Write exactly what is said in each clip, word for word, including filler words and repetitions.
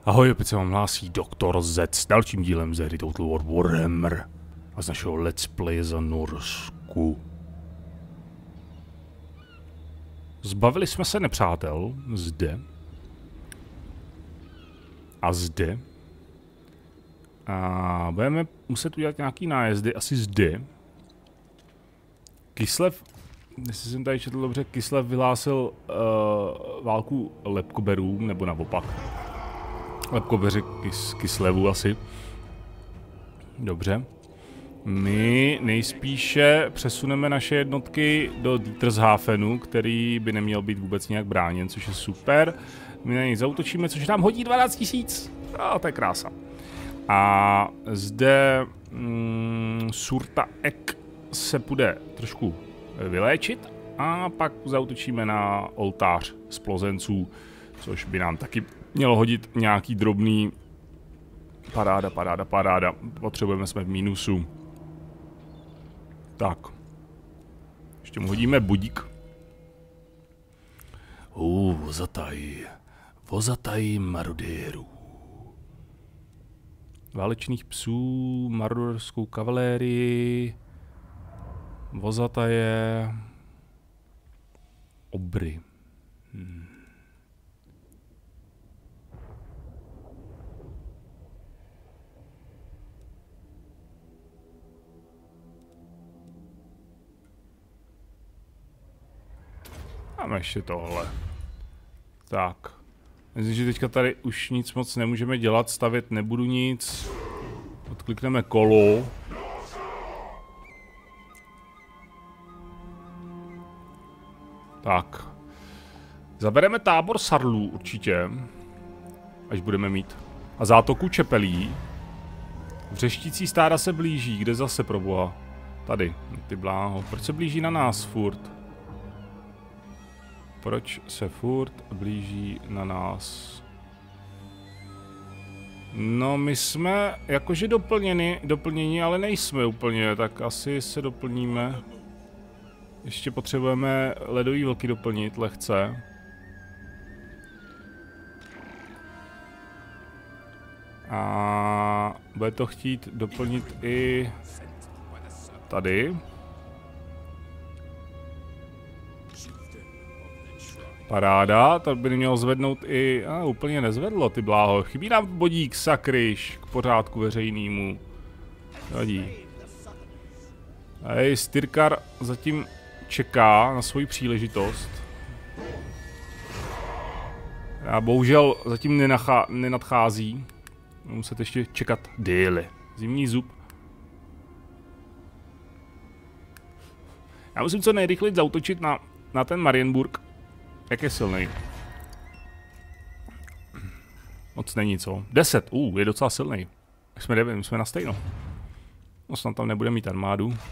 Ahoj, opět se vám hlásí doktor Z s dalším dílem ze hry Total War Warhammer a z našeho Let's Play za Norsku. Zbavili jsme se nepřátel zde a zde a budeme muset udělat nějaký nájezdy asi zde. Kislev, jestli jsem tady četl dobře, Kislev vyhlásil uh, válku lepkoberům, nebo naopak. Lepkobeři kys, Kislevu asi. Dobře. My nejspíše přesuneme naše jednotky do Dietershafenu, který by neměl být vůbec nějak bráněn, což je super. My na něj zaútočíme, což nám hodí dvanáct tisíc. A to je krása. A zde mm, Surta Ek se půjde trošku vyléčit a pak zaútočíme na oltář z plozenců, což by nám taky mělo hodit nějaký drobný paráda, paráda, paráda. Potřebujeme, jsme v mínusu. Tak. Ještě mu hodíme budík. Uh, vozataj. Vozataj marodérů. Válečných psů, maroderskou kavalérii, vozataje, obry. Hmm. Máme ještě tohle. Tak. Myslím, že teďka tady už nic moc nemůžeme dělat, stavět nebudu nic. Odklikneme kolo. Tak. Zabereme tábor Sarlů určitě. Až budeme mít. A zátoku Čepelí. Vřeštící stáda se blíží. Kde zase, proboha? Tady. Ty bláho. Proč se blíží na nás furt? Proč se furt blíží na nás? No, my jsme jakože doplněni, doplněni, ale nejsme úplně, tak asi se doplníme. Ještě potřebujeme ledový vlky doplnit lehce. A bude to chtít doplnit i tady. Paráda, to by mělo zvednout i... A, úplně nezvedlo, ty bláho. Chybí nám bodík, sakryš, k pořádku veřejnému. Vadí. Hej, Styrkar zatím čeká na svoji příležitost. A bohužel zatím nenachá, nenadchází. Muset ještě čekat déle. Zimní zub. Já musím co nejrychleji zaútočit na, na ten Marienburg. Jak je silný? Moc není, co? deset, uh, je docela silný. Jsme devět, my jsme na stejno. No snad tam nebude mít armádu. Uh,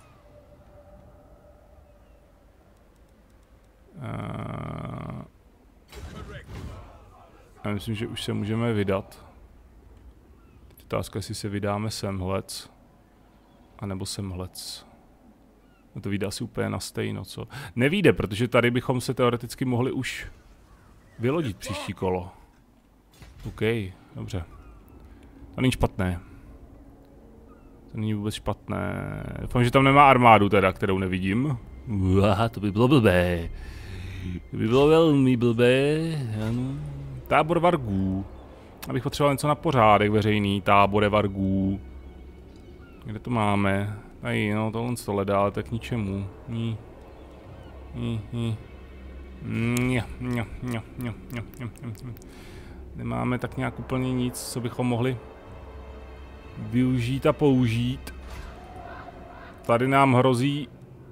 já myslím, že už se můžeme vydat. Teď otázka, jestli se vydáme semhlec. A nebo semhlec. No to vyjde asi úplně na stejno, co? Nevíde, protože tady bychom se teoreticky mohli už vylodit příští kolo. OK, dobře. To není špatné. To není vůbec špatné. Doufám, že tam nemá armádu teda, kterou nevidím. Uá, to by bylo blbé. To by bylo velmi blbé. Ano. Tábor vargů. Abych potřeboval něco na pořádek veřejný. Tábore vargů. Kde to máme? Tady, no, tohle to hledá, ale tak k ničemu. Ní. Ní, ní. Ní, ní, ní, ní, ní, ní. Nemáme tak nějak úplně nic, co bychom mohli využít a použít. Tady nám hrozí...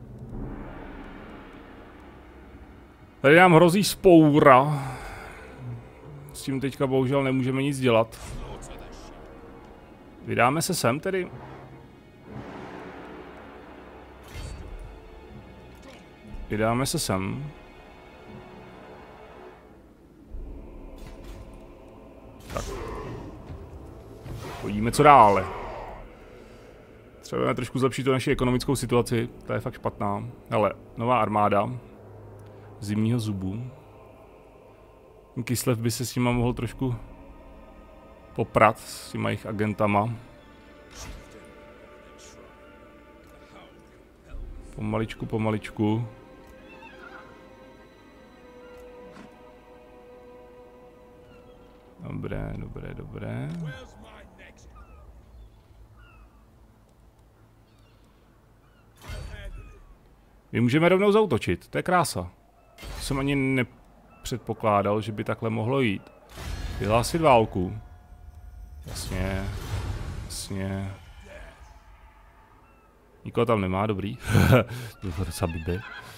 Tady nám hrozí spoura. S tím teďka bohužel nemůžeme nic dělat. Vydáme se sem tedy. Vydáme se sem. Tak. Podíme, co dále. Třeba trošku zlepšit tu naši ekonomickou situaci. Ta je fakt špatná. Hele, nová armáda. Zimního zubu. Kislev by se s nima mohl trošku poprat s těma jejich agentama. Pomaličku, pomaličku. Dobré, dobré, dobré. My můžeme rovnou zaútočit, to je krása. Jsem ani nepředpokládal, že by takhle mohlo jít. Vyhlásit válku. Jasně, jasně. Nikoho tam nemá, dobrý. To je docela blbě.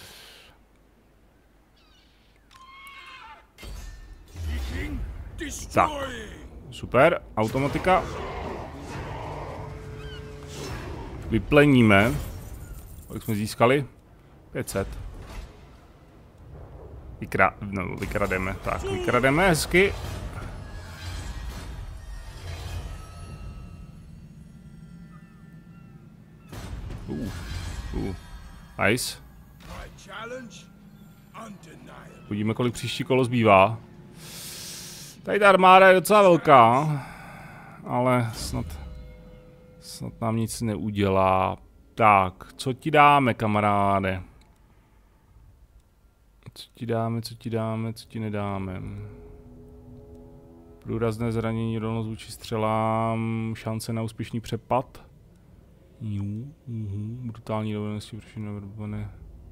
Tak, super, automatika. Vypleníme. Kolik jsme získali? pět set. Vykra... No, vykrademe, tak, vykrademe hezky. Uh, uh, nice. Uvidíme, kolik příští kolo zbývá. Tady ta armáda je docela velká, ale snad, snad nám nic neudělá. Tak, co ti dáme, kamaráde? Co ti dáme, co ti dáme, co ti nedáme? Průrazné zranění, odolnost vůči střelám, šance na úspěšný přepad. Jo, uhum, brutální dovednosti, protože nevrbané.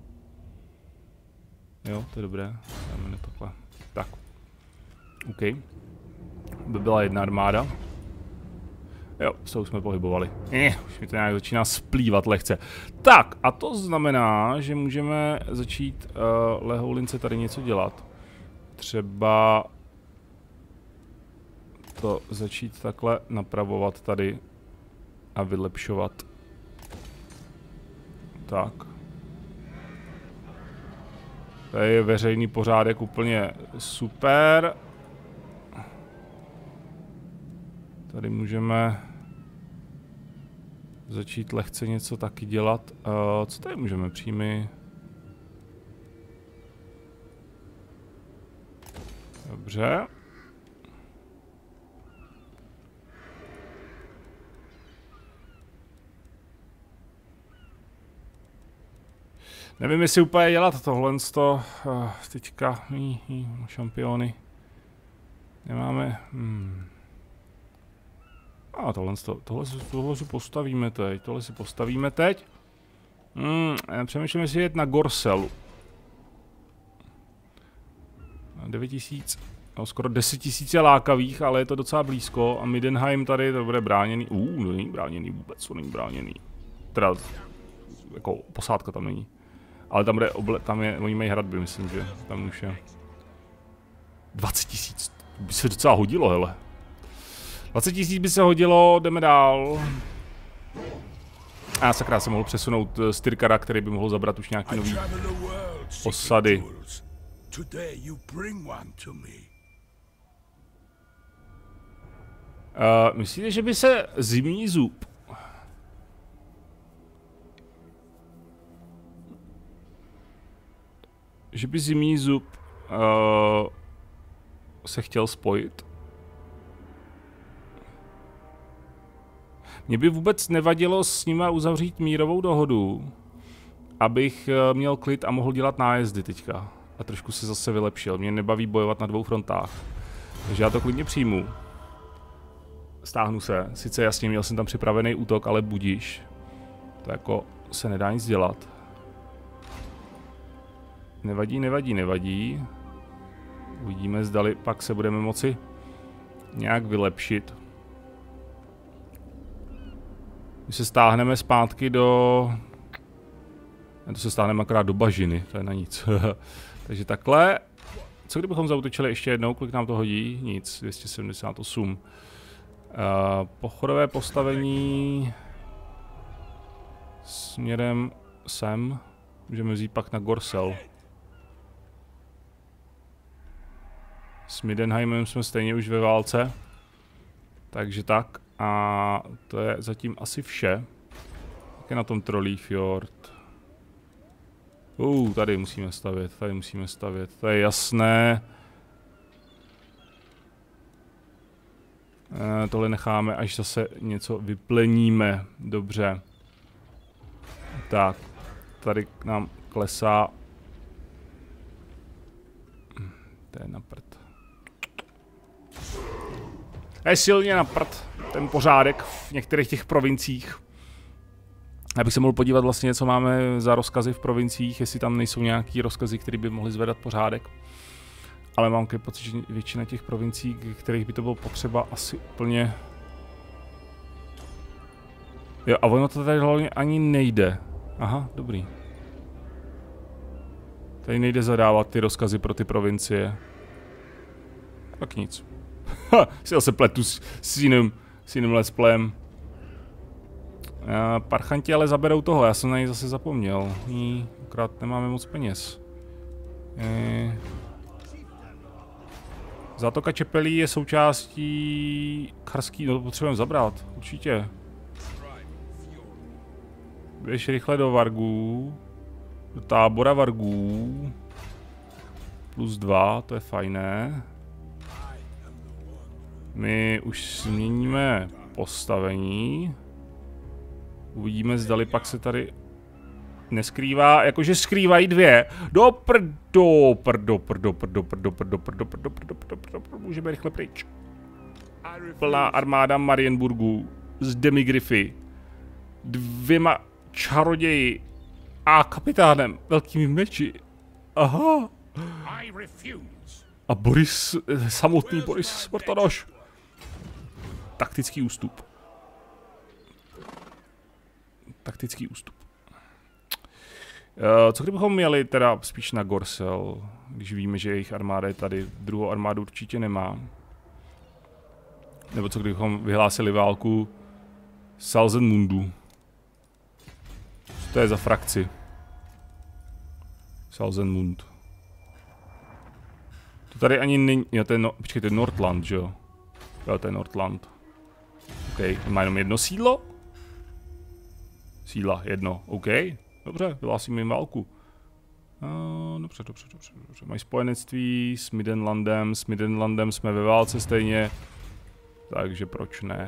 Jo, to je dobré, dáme na takhle. Tak. OK. By byla jedna armáda. Jo, s tou jsme pohybovali. Eh, už mi to nějak začíná splývat lehce. Tak, a to znamená, že můžeme začít uh, lehoulince tady něco dělat. Třeba to začít takhle napravovat tady a vylepšovat. Tak. Tady je veřejný pořádek úplně super. Tady můžeme začít lehce něco taky dělat. Uh, co tady můžeme? Příjmy. Dobře. Nevím, jestli úplně dělat tohle z toho uh, teďka jí, jí, šampiony. Nemáme. Hmm. A tohle, tohle, tohle si postavíme teď, tohle si postavíme teď. Hmm, přemýšlím, jestli jet na Gorselu. devět tisíc, no, skoro deset tisíc je lákavých, ale je to docela blízko. A Middenheim tady to bude bráněný. Uh, není bráněný vůbec, to není bráněný. Teda, jako posádka tam není. Ale tam, bude oble, tam je, oni mají hradby, myslím, že tam už je. dvacet tisíc, by se docela hodilo, hele. dvacet tisíc by se hodilo, jdeme dál. A sakra, jsem mohl přesunout z Tyrkara, který by mohl zabrat už nějaký nový osady. Uh, myslíte, že by se zimní zub že by zimní zub uh, se chtěl spojit? Mně by vůbec nevadilo s nima uzavřít mírovou dohodu, abych uh, měl klid a mohl dělat nájezdy teďka. A trošku se zase vylepšil. Mě nebaví bojovat na dvou frontách. Takže já to klidně přijmu. Stáhnu se. Sice jasně, měl jsem tam připravený útok, ale budíš. To jako se nedá nic dělat. Nevadí, nevadí, nevadí. Uvidíme, zdali pak se budeme moci nějak vylepšit. My se stáhneme zpátky do... To se stáhneme akorát do bažiny, to je na nic. Takže takhle. Co kdybychom zaútočili ještě jednou, kolik nám to hodí? Nic, dvě stě sedmdesát osm. Uh, pochodové postavení... Směrem sem. Můžeme vzít pak na Gorsel. S Middenheimem jsme stejně už ve válce. Takže tak. A to je zatím asi vše. Jak je na tom Trolleyfjord? Uh, tady musíme stavět, tady musíme stavět, to je jasné. E, tohle necháme, až zase něco vypleníme. Dobře. Tak. Tady nám klesá. To je na prd. Je silně na prd ten pořádek v některých těch provinciích. Já bych se mohl podívat vlastně, co máme za rozkazy v provinciích, jestli tam nejsou nějaký rozkazy, které by mohly zvedat pořádek. Ale mám pocit, že většina těch provincií, kterých by to bylo potřeba, asi úplně... Jo, a ono to tady hlavně ani nejde. Aha, dobrý. Tady nejde zadávat ty rozkazy pro ty provincie. Tak nic. Ha, si zase pletu s, s, jiným, s jiným let's playem. Uh, parchanti ale zaberou toho, já jsem na něj zase zapomněl. Jí, akorát nemáme moc peněz. E... Zátoka Čepelí je součástí Charský, no to potřebujeme zabrat, určitě. Běž rychle do Vargů, do tábora Vargů. Plus dva, to je fajné. My už změníme postavení. Uvidíme, zdali pak se tady neskrývá, jakože skrývají dvě. Do prdo, prdo, prdo, prdo, prdo, prdo, prdo, prdo, prdo, prdo, prdo, můžeme rychle pryč. Plná armáda Marienburgu z Demigryfy, dvěma čaroději a kapitánem velkými meči. Aha. A Boris, samotný Boris Smrtonoš. Taktický ústup. Taktický ústup. Uh, co kdybychom měli teda spíš na Gorsel, když víme, že jejich armáda je tady, druhou armádu určitě nemá. Nebo co kdybychom vyhlásili válku Salzenmundu. Co to je za frakci? Salzenmund. To tady ani není, jo to je, no, počkej, to je Nordland, že jo? Jo, to je Nordland. OK, má jenom jedno sídlo? Sídla, jedno, OK. Dobře, vyhlásíme jim válku. Uh, dobře, dobře, dobře, dobře. Mají spojenectví s Middenlandem, s Middenlandem jsme ve válce stejně. Takže proč ne?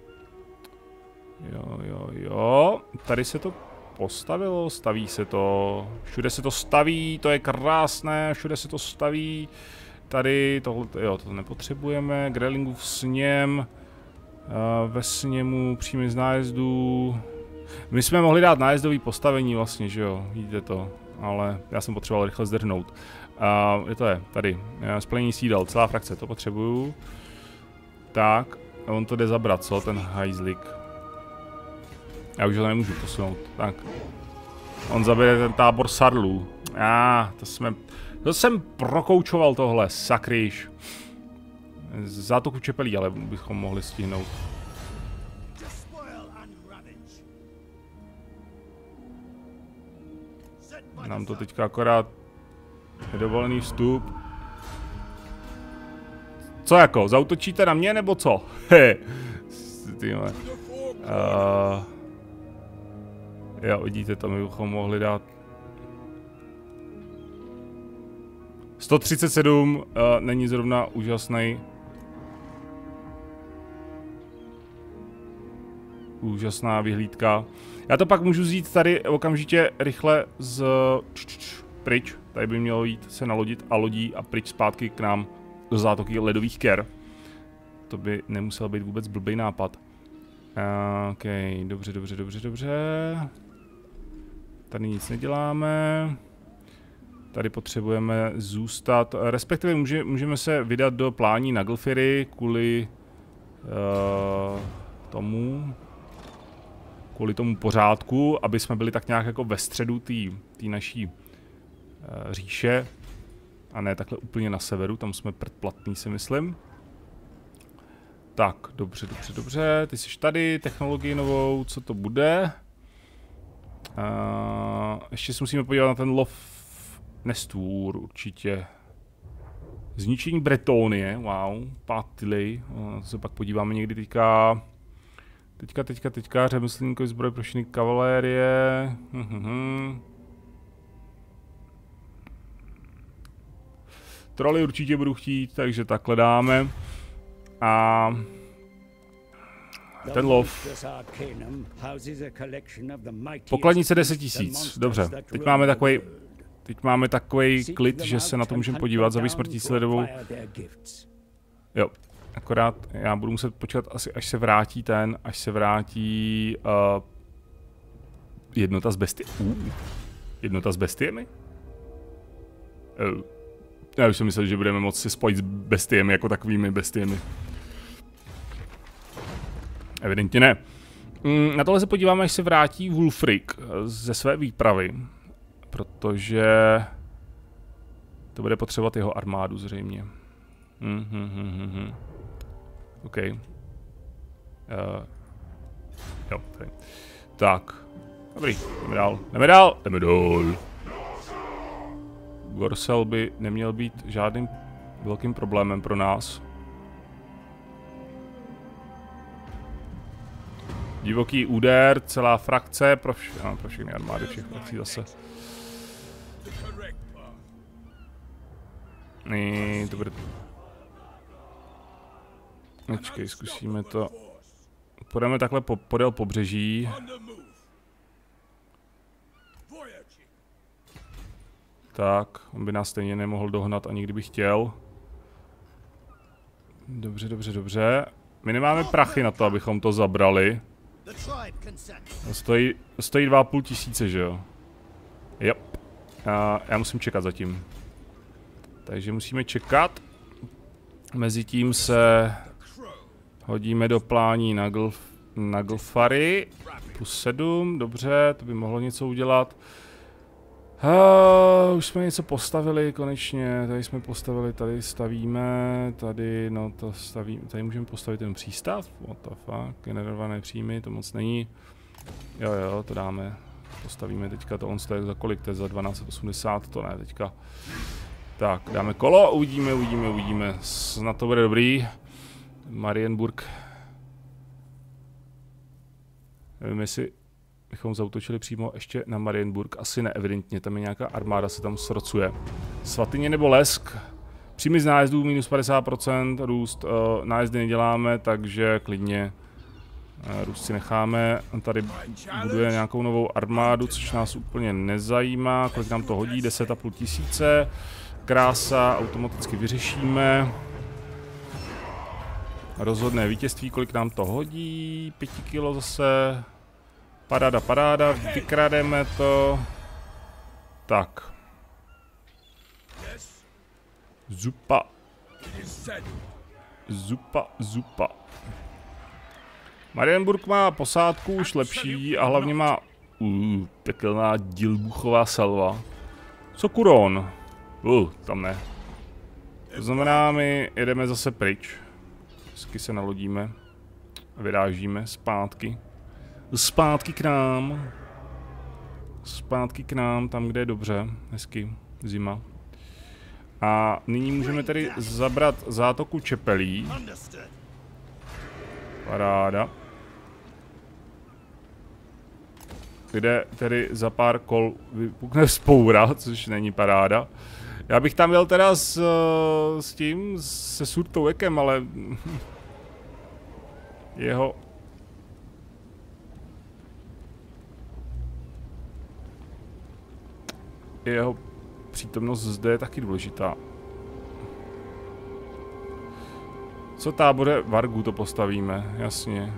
Jo, jo, jo. Tady se to postavilo, staví se to. Všude se to staví, to je krásné, všude se to staví. Tady, tohle, jo, to nepotřebujeme. Grelingův sněm. Uh, ve sněmu příjmy z nájezdu. My jsme mohli dát nájezdový postavení vlastně, že jo, vidíte to, ale já jsem potřeboval rychle zdrhnout. Uh, je to je, tady, splnění sídel, celá frakce, to potřebuju. Tak, on to jde zabrat, co, ten hajzlik. Já už ho nemůžu posunout, tak. On zabere ten tábor Sarlů. A, ah, to jsme, to jsem prokoučoval tohle, sakryš. Zátoku Čepelí, ale bychom mohli stihnout. Nám to teďka akorát nedovolený vstup. Co jako? Zautočíte na mě nebo co? He. uh, jo, vidíte to, my bychom mohli dát sto třicet sedm, uh, není zrovna úžasný. Úžasná vyhlídka. Já to pak můžu vzít tady okamžitě rychle z pryč. Tady by mělo jít se nalodit a lodí a pryč zpátky k nám do zátoky ledových ker. To by nemusel být vůbec blbý nápad. Uh, OK, dobře, dobře, dobře, dobře. Tady nic neděláme. Tady potřebujeme zůstat, respektive může, můžeme se vydat do plání Naglfiri kvůli uh, tomu. Kvůli tomu pořádku, aby jsme byli tak nějak jako ve středu té naší uh, říše. A ne takhle úplně na severu, tam jsme předplatný, si myslím. Tak, dobře, dobře, dobře. Ty jsi tady, technologii novou, co to bude? Uh, ještě si musíme podívat na ten lov nestvůr, určitě. Zničení Bretonie, wow, Patily. Uh, se pak podíváme někdy teďka. Teďka, teďka, teďka, řemeslníkovi zbroj pro všechny kavalérie. Mhm. Troly určitě budu chtít, takže takhle dáme. A ten lov. Pokladnice deset tisíc, dobře. Teď máme takový, teď máme takový klid, že se na to můžeme podívat za vysmrtí sledovou. Jo, akorát já budu muset počkat asi, až se vrátí ten, až se vrátí uh, jednota s bestie. Uh, jednota s bestiemi? Uh, já už jsem myslel, že budeme moci se spojit s bestiemi jako takovými bestiemi. Evidentně ne. Mm, na tohle se podíváme, až se vrátí Wulfric ze své výpravy. Protože to bude potřebovat jeho armádu zřejmě. Hmm, hmm, hmm, hmm, hmm. OK. Uh, jo, tady. Tak. Dobrý, jdeme dál. Jdeme dál, jdeme dál. Gorsel by neměl být žádným velkým problémem pro nás. Divoký úder, celá frakce, pro, vš no, pro všechny armády všech frakcí zase. Nee, to bude... Počkej, zkusíme to. Půjdeme takhle po, podél pobřeží. Tak, on by nás stejně nemohl dohnat, ani kdyby chtěl. Dobře, dobře, dobře. My nemáme prachy na to, abychom to zabrali. To stojí, stojí dva a půl tisíce, že jo? Jo. A já musím čekat zatím. Takže musíme čekat. Mezitím se hodíme do plání na, Glf, na Glfary. Plus sedm, dobře, to by mohlo něco udělat. Uh, už jsme něco postavili konečně, tady jsme postavili, tady stavíme, tady, no to stavíme, tady můžeme postavit ten přístav, what the fuck, generované příjmy, to moc není. Jo jo, to dáme, postavíme teďka, to on stojí za kolik, to je za dvanáct set osmdesát, to ne teďka. Tak, dáme kolo, uvidíme, uvidíme, uvidíme, snad to bude dobrý. Marienburg. Nevím, jestli bychom zautočili přímo ještě na Marienburg, asi ne, evidentně, tam je nějaká armáda, se tam srocuje. Svatyně nebo Lesk, příjmy z nájezdů minus padesát procent, růst, uh, nájezdy neděláme, takže klidně uh, růst si necháme. On tady buduje nějakou novou armádu, což nás úplně nezajímá, kolik nám to hodí, deset a půl tisíce, krása, automaticky vyřešíme. Rozhodné vítězství, kolik nám to hodí, pět kilo zase. Paráda, paráda, vykrademe to. Tak. Zupa. Zupa, zupa. Marienburg má posádku už lepší a hlavně má uh, pekelná Dilbuchová salva. Co Kuron? Uh, tam ne. To znamená, my jedeme zase pryč. Vždycky se nalodíme a vyrážíme zpátky. Zpátky k nám. Zpátky k nám, tam, kde je dobře. Hezky. Zima. A nyní můžeme tedy zabrat zátoku Čepelí. Paráda. Kde tedy za pár kol vypukne vzpoura, což není paráda. Já bych tam jel teda s, s tím, se Surtouekem, ale... jeho... Jeho přítomnost zde je taky důležitá. Co tábore Vargu to postavíme, jasně.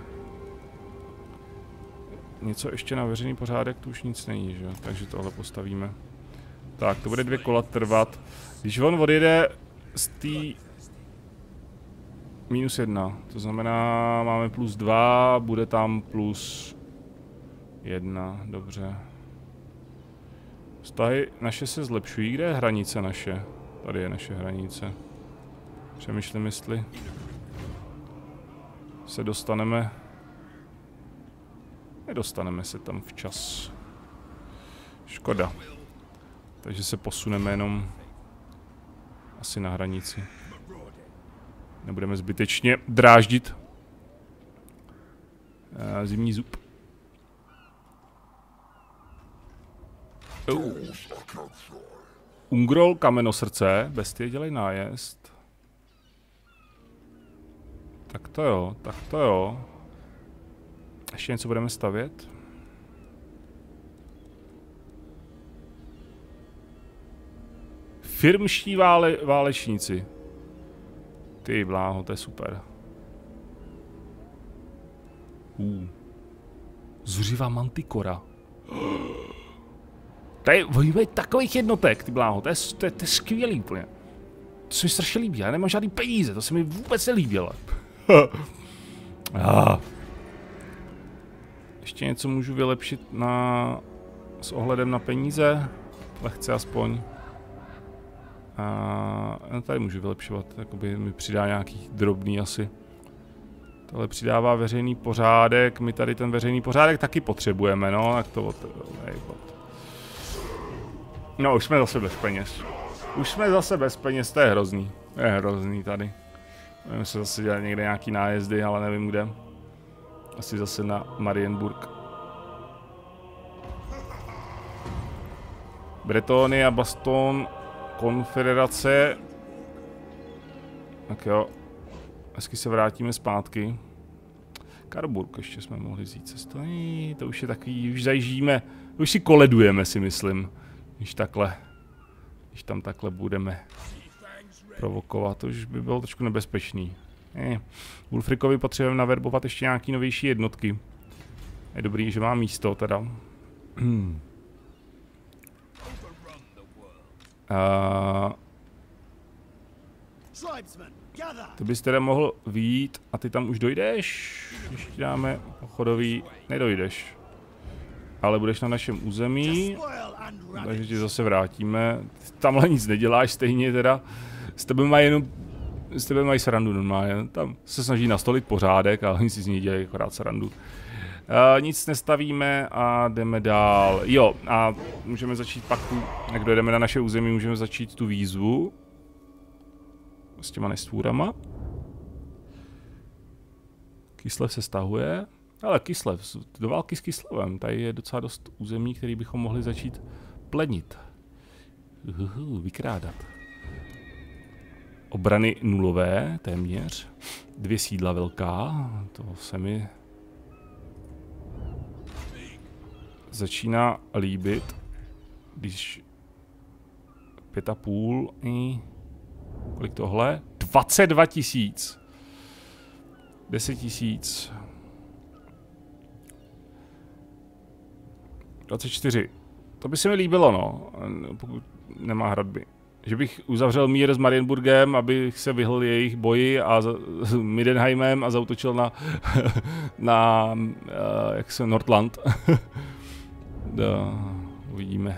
Něco ještě na veřejný pořádek, tu už nic není, že? Takže tohle postavíme. Tak, to bude dvě kola trvat. Když on odjede z té minus jedna, to znamená, máme plus dva, bude tam plus jedna, dobře. Vztahy naše se zlepšují. Kde je hranice naše? Tady je naše hranice. Přemýšlím, jestli se dostaneme. Nedostaneme se tam včas. Škoda. Takže se posuneme jenom asi na hranici. Nebudeme zbytečně dráždit zimní zub. Uh. Ungrol, kamenosrdce, bestie dělej nájezd. Tak to jo, tak to jo. Ještě něco budeme stavět? Firmští vále, válečníci. Ty bláho, to je super. Uh. Zuřivá mantikora. Tady mají takových jednotek, ty bláho, to je, to je, to je skvělý úplně. To se mi strašně líbí, já nemám žádný peníze, to se mi vůbec nelíbilo. ah. Ještě něco můžu vylepšit na, s ohledem na peníze, lehce aspoň. A tady můžu vylepšovat, jakoby mi přidá nějaký drobný asi. Tohle přidává veřejný pořádek, my tady ten veřejný pořádek taky potřebujeme, no, tak to od... No, už jsme zase bez peněz. Už jsme zase bez peněz, to je hrozný. To je hrozný tady. Můžeme se zase dělat někde nějaký nájezdy, ale nevím kde. Asi zase na Marienburg. Bretonie a Baston, konfederace. Tak jo. Hezky se vrátíme zpátky. Karburg ještě jsme mohli vzít cestu. To už je takový, už zajíždíme, už si koledujeme, si myslím. Když takhle, když tam takhle budeme provokovat, to už by bylo trošku nebezpečný. Eh, Wulfrikovi potřebujeme naverbovat ještě nějaký novější jednotky. Je dobrý, že má místo teda. Hmm. Uh, ty bys teda mohl vyjít a ty tam už dojdeš, když ti dáme pochodový, nedojdeš. Ale budeš na našem území, takže ti zase vrátíme. Tamhle nic neděláš stejně teda. S tebe mají jenom, s tebe mají srandu normálně. Tam se snaží nastolit pořádek a oni si z ní dělají akorát srandu. Uh, nic nestavíme a jdeme dál. Jo, a můžeme začít pak tu, jak dojdeme na naše území, můžeme začít tu výzvu. S těma nestvůrama. Kislev se stahuje. Ale Kislev, do války s Kislevem, tady je docela dost území, který bychom mohli začít plenit. Uhuhu, vykrádat. Obrany nulové, téměř. Dvě sídla velká, to se mi začíná líbit, když pět a půl i kolik tohle? dvacet dva tisíc. deset tisíc. dvacet čtyři. To by se mi líbilo, no, pokud nemá hradby. Že bych uzavřel mír s Marienburgem, abych se vyhl jejich boji a s Midenheimem a zautočil na, na uh, jak se, Nordland. Da, uvidíme.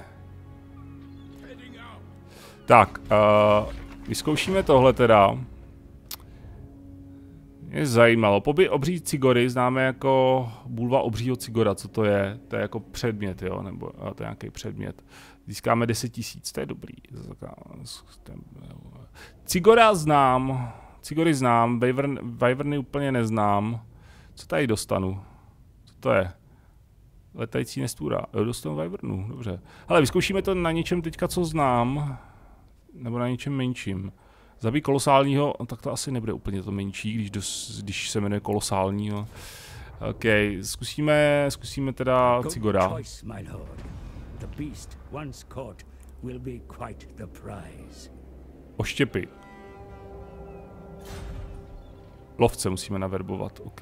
Tak, uh, vyzkoušíme tohle teda. Mě zajímalo. Poby obří cigory známe jako bulva obřího cigora. Co to je? To je jako předmět, jo? Nebo to je nějaký předmět. Získáme deset tisíc, to je dobrý. Cigora znám. Cigory znám. Wyverny úplně neznám. Co tady dostanu? Co to je? Letající nestvůra. Jo, dostanu Wyvernu, dobře. Ale vyzkoušíme to na něčem teďka, co znám. Nebo na něčem menším. Zabij kolosálního, tak to asi nebude úplně to menší, když, dos, když se jmenuje kolosálního. OK, zkusíme, zkusíme teda Cigora. Oštěpy. Lovce musíme naverbovat, OK.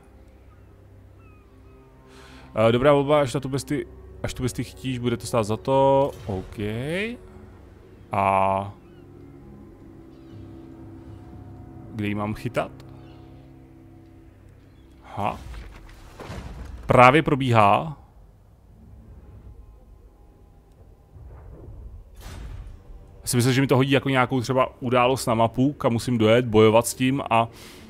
Dobrá volba, až, na tu besty, až tu besty chtíš, bude to stát za to, OK. A... kde ji mám chytat? Ha. Právě probíhá. Já si myslím, že mi to hodí jako nějakou třeba událost na mapu, kam musím dojet, bojovat s tím a...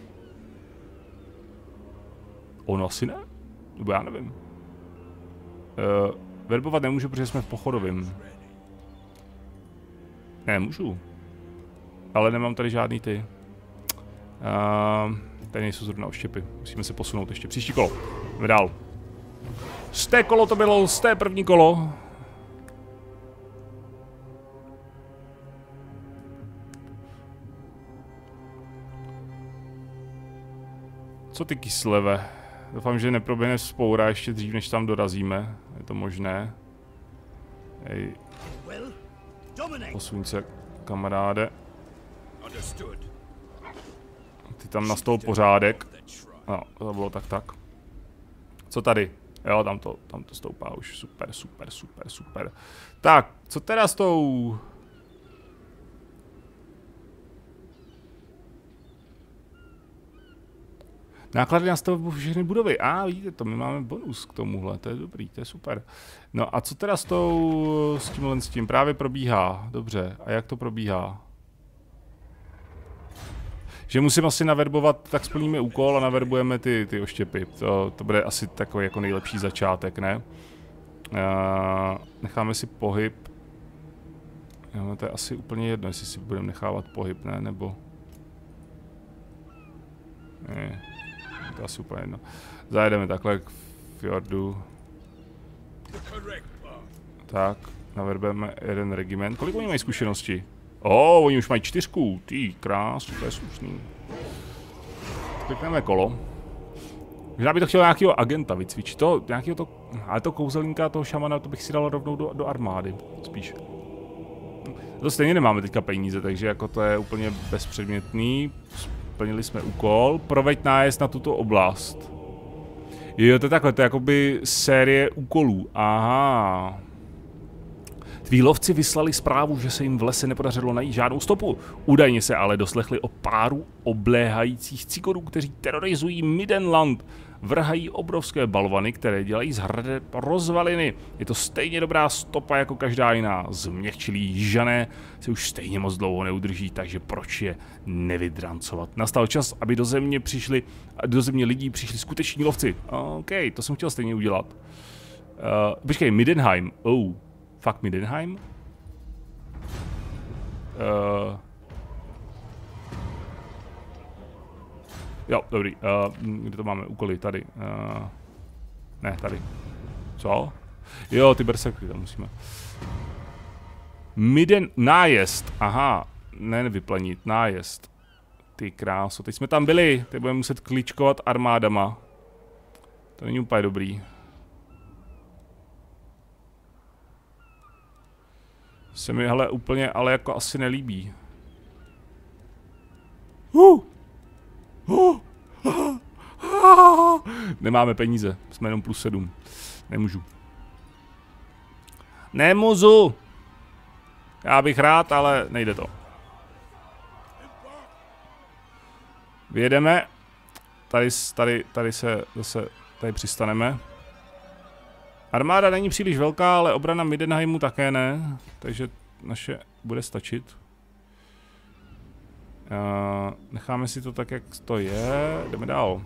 ono asi ne? Nebo já nevím. Uh, verbovat nemůžu, protože jsme v pochodovém. Ne, můžu. Ale nemám tady žádný ty. Uh, tady nejsou zrovna oštěpy. Musíme se posunout ještě. Příští kolo. Jdeme dál. Z té kolo to bylo, z té první kolo. Co ty Kisleve? Doufám, že neproběhne vzpoura ještě dřív, než tam dorazíme. Je to možné. Hej. Posuň se, kamaráde. Ty tam nastol pořádek. No, to bylo tak tak. Co tady? Jo, tam to, tam to stoupá už. Super, super, super, super. Tak, co teda s tou... Náklady na stavbu všechny budovy. A ah, vidíte to, my máme bonus k tomuhle, to je dobrý, to je super. No a co teda s tou, s tímhle s tím? Právě probíhá, dobře. A jak to probíhá? Že musím asi naverbovat, tak splníme úkol a naverbujeme ty, ty oštěpy. To, to bude asi takový jako nejlepší začátek, ne? Uh, necháme si pohyb. Jo, to je asi úplně jedno, jestli si budeme nechávat pohyb, ne? Nebo... Ne. To je asi úplně jedno. Zajedeme takhle k fjordu. Tak, naverbeme jeden regiment. Kolik oni mají zkušenosti? O, oh, oni už mají čtyřku. Ty krás, to je slušný. Klikneme kolo. Možná by to chtělo nějakého agenta vycvičit. To, nějakého to, ale to kouzelníka, toho šamana, to bych si dal rovnou do, do armády. Spíš. To stejně nemáme teďka peníze, takže jako to je úplně bezpředmětný. Splnili jsme úkol. Proveď nájezd na tuto oblast. Jo, to je takhle, to je jakoby série úkolů. Aha. Tví lovci vyslali zprávu, že se jim v lese nepodařilo najít žádnou stopu. Údajně se ale doslechli o páru obléhajících cikorů, kteří terorizují Midenland. Vrhají obrovské balvany, které dělají z hradeb rozvaliny. Je to stejně dobrá stopa jako každá jiná. Změkčilí jižané se už stejně moc dlouho neudrží, takže proč je nevydrancovat? Nastal čas, aby do země přišli, do země lidí přišli skuteční lovci. OK, to jsem chtěl stejně udělat. Uh, počkej, Midenheim. Oh. Fuck Midenheim? Uh, jo, dobrý. Uh, kde to máme? Úkoly, tady. Uh, ne, tady. Co? Jo, ty berserky tam musíme. Miden... Nájezd. Aha. Ne, nevyplenit. Nájezd. Ty kráso. Teď jsme tam byli. Teď budeme muset kličkovat armádama. To není úplně dobrý. Se mi hele úplně, ale jako asi nelíbí. Uh. Uh. Nemáme peníze, jsme jenom plus sedm. Nemůžu. Nemůžu. Já bych rád, ale nejde to. Vyjedeme. Tady, tady, tady se zase tady přistaneme. Armáda není příliš velká, ale obrana Midenheimu také ne, takže naše bude stačit. Uh, necháme si to tak, jak to je, jdeme dál.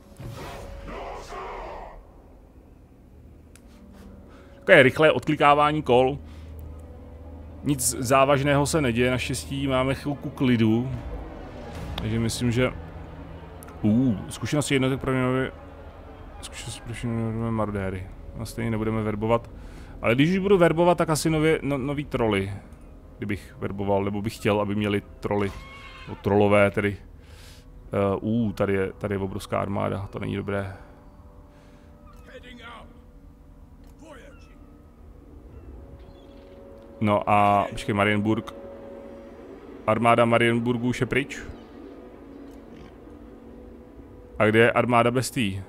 Takové rychlé odklikávání kol. Nic závažného se neděje, naštěstí máme chvilku klidu. Takže myslím, že... Uh, zkušenosti jednotek pro mě zkušenosti pro mě marodéry. A stejně nebudeme verbovat. Ale když už budu verbovat, tak asi nově, no, nový troly. Kdybych verboval, nebo bych chtěl, aby měli troly. No, trolové tedy. Uh, uh, tady je, tady je obrovská armáda, to není dobré. No a, počkej, Marienburg. Armáda Marienburgu už je pryč. A kde je armáda bestí?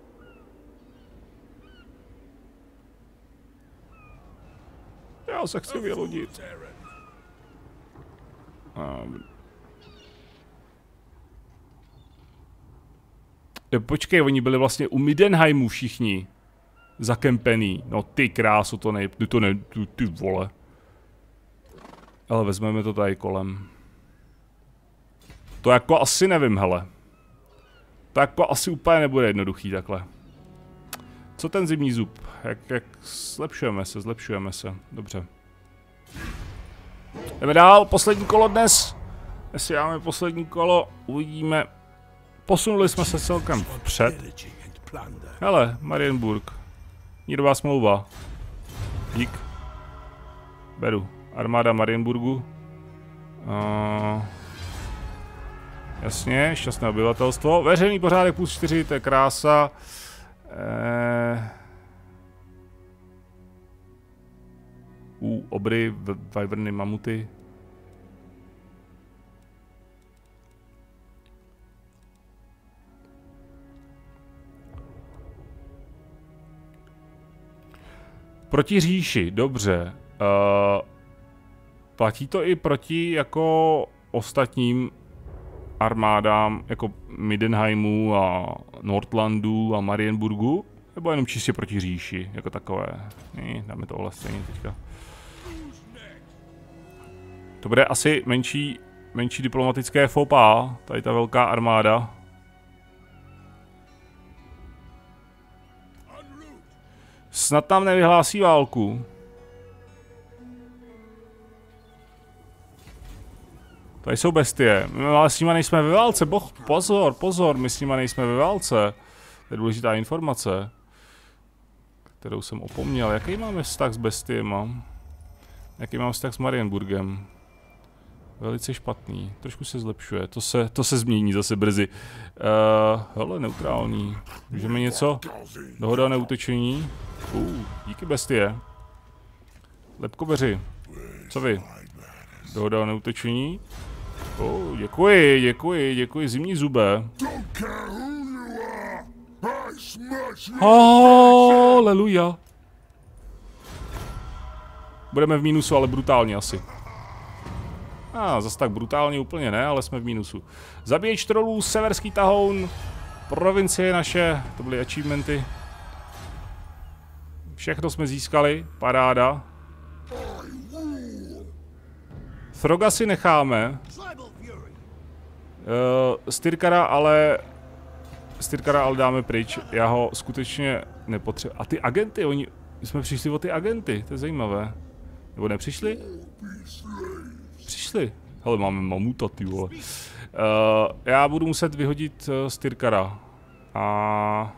Já se chci vylodit. Um. Počkej, oni byli vlastně u Midenheimu všichni. Zakempený. No ty krásu, to ne, ty to ne, ty, ty vole. Ale vezmeme to tady kolem. To jako asi nevím, hele. To jako asi úplně nebude jednoduchý takhle. Co ten zimní zub? Jak, jak zlepšujeme se, zlepšujeme se. Dobře. Jdeme dál, poslední kolo dnes. Jestli máme poslední kolo, uvidíme. Posunuli jsme se celkem vpřed. Hele, Marienburg. Mírová smlouva. Dík. Beru. Armáda Marienburgu. Uh, jasně, šťastné obyvatelstvo. Veřejný pořádek plus čtyři, to je krása. Eh... U obry, vyverny, mamuty. Proti říši, dobře. Uh, platí to i proti jako ostatním armádám, jako Middenheimu a Nordlandu a Marienburgu? Nebo jenom čistě proti říši, jako takové? Ne, dáme to ale stejně teďka. To bude asi menší, menší diplomatické faux pas, tady ta velká armáda. Snad tam nevyhlásí válku. Tady jsou bestie. My ale s nima nejsme ve válce. Boh, pozor, pozor, my s nima nejsme ve válce. To je důležitá informace, kterou jsem opomněl. Jaký máme vztah s bestiema? Jaký máme vztah s Marienburgem? Velice špatný. Trošku se zlepšuje. To se, to se změní zase brzy. Uh, hele, neutrální. Můžeme něco? Dohoda o neutečení. Uh, díky bestie. Lepkobeři. Co vy? Dohoda o neutečení. Oh, děkuji, děkuji, děkuji, zimní zube. Haleluja. Budeme v mínusu, ale brutálně asi. A ah, zase tak brutálně úplně ne, ale jsme v mínusu. Zabíječ trolů, severský tahoun, provincie naše, to byly achievementy. Všechno jsme získali, paráda. Throga si necháme. Uh, Styrkara ale... Styrkara ale dáme pryč, já ho skutečně nepotřebuji. A ty agenty, oni... jsme přišli o ty agenty, to je zajímavé. Nebo nepřišli? Přišli. Hele, máme mamuta, ty vole. Uh, já budu muset vyhodit uh, Styrkara. A...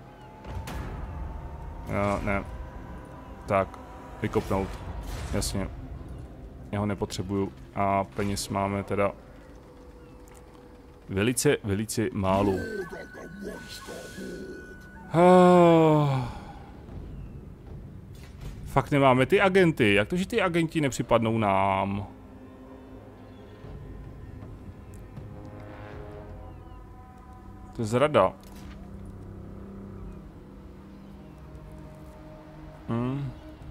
Uh, ne. Tak, vykopnout. Jasně. Já ho nepotřebuju. A peněz máme teda... Velice, velice málo. Uh, fakt nemáme ty agenty. Jak to, že ty agenti nepřipadnou nám? To je zrada. Hmm.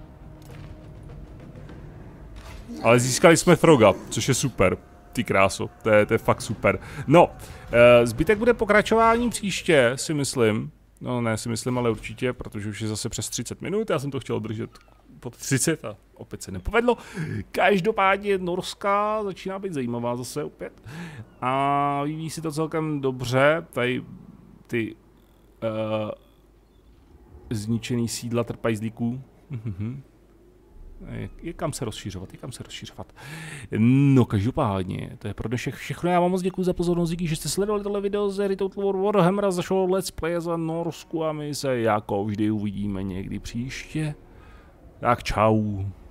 Ale získali jsme Throga, což je super. Ty kráso, to je, to je fakt super. No, e, zbytek bude pokračování příště, si myslím. No ne, si myslím, ale určitě, protože už je zase přes třicet minut, já jsem to chtěl držet pod třicet a opět se nepovedlo. Každopádně Norská začíná být zajímavá zase opět. A vyvíjí si to celkem dobře, tady ty uh, zničený sídla trpajzlíků. Je, je kam se rozšířovat, je kam se rozšířovat. No každopádně, to je pro dnešek všechno. Já vám moc děkuji za pozornost, díky, že jste sledovali tohle video z hry Total War Warhammer, zašlo Let's Play za Norsku a my se jako vždy uvidíme někdy příště. Tak čau.